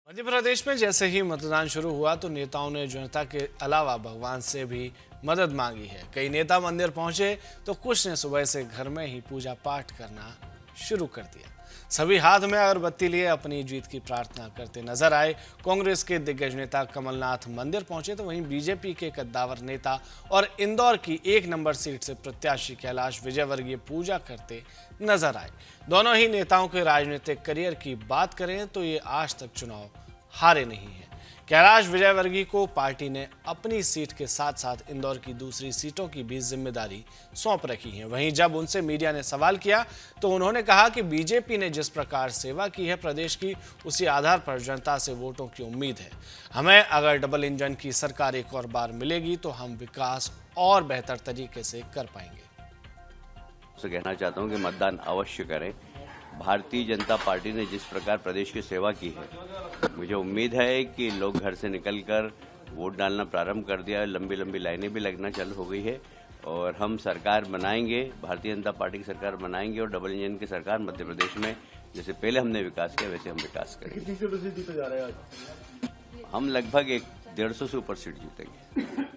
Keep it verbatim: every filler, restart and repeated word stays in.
मध्य प्रदेश में जैसे ही मतदान शुरू हुआ तो नेताओं ने जनता के अलावा भगवान से भी मदद मांगी है। कई नेता मंदिर पहुंचे तो कुछ ने सुबह से घर में ही पूजा पाठ करना शुरू कर दिया। सभी हाथ में अगरबत्ती लिए अपनी जीत की प्रार्थना करते नजर आए। कांग्रेस के दिग्गज नेता कमलनाथ मंदिर पहुंचे तो वहीं बीजेपी के कद्दावर नेता और इंदौर की एक नंबर सीट से प्रत्याशी कैलाश विजयवर्गीय पूजा करते नजर आए। दोनों ही नेताओं के राजनीतिक करियर की बात करें तो ये आज तक चुनाव हारे नहीं है। कैलाश विजयवर्गीय को पार्टी ने अपनी सीट के साथ साथ इंदौर की दूसरी सीटों की भी जिम्मेदारी सौंप रखी है। वहीं जब उनसे मीडिया ने सवाल किया तो उन्होंने कहा कि बीजेपी ने जिस प्रकार सेवा की है प्रदेश की, उसी आधार पर जनता से वोटों की उम्मीद है। हमें अगर डबल इंजन की सरकार एक और बार मिलेगी तो हम विकास और बेहतर तरीके से कर पाएंगे। से कहना चाहता हूं कि मतदान अवश्य करें। भारतीय जनता पार्टी ने जिस प्रकार प्रदेश की सेवा की है, मुझे उम्मीद है कि लोग घर से निकलकर वोट डालना प्रारंभ कर दिया है। लंबी लंबी लाइनें भी लगना चालू हो गई है और हम सरकार बनाएंगे, भारतीय जनता पार्टी की सरकार बनाएंगे और डबल इंजन की सरकार मध्य प्रदेश में जैसे पहले हमने विकास किया वैसे हम विकास करेंगे। कितनी सीटों से जीते जा रहे हैं आज? हम लगभग एक डेढ़ सौ से ऊपर सीट जीतेंगे।